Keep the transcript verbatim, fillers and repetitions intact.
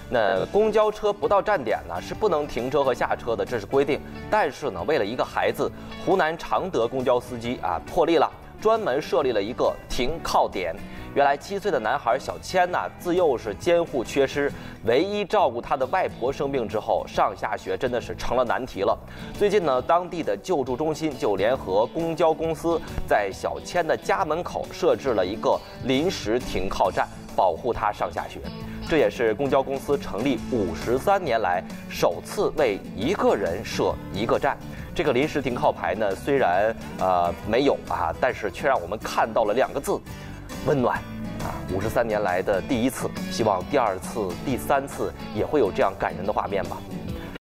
那公交车不到站点呢是不能停车和下车的，这是规定。但是呢，为了一个孩子，湖南常德公交司机啊破例了，专门设立了一个停靠点。原来七岁的男孩小谦呐、啊，自幼是监护缺失，唯一照顾他的外婆生病之后，上下学真的是成了难题了。最近呢，当地的救助中心就联合公交公司，在小谦的家门口设置了一个临时停靠站，保护他上下学。这也是公交公司成立五十三年来首次为一个人设一个站。这个临时停靠牌呢，虽然呃没有啊，但是却让我们看到了两个字：温暖。啊，五十三年来的第一次，希望第二次、第三次也会有这样感人的画面吧。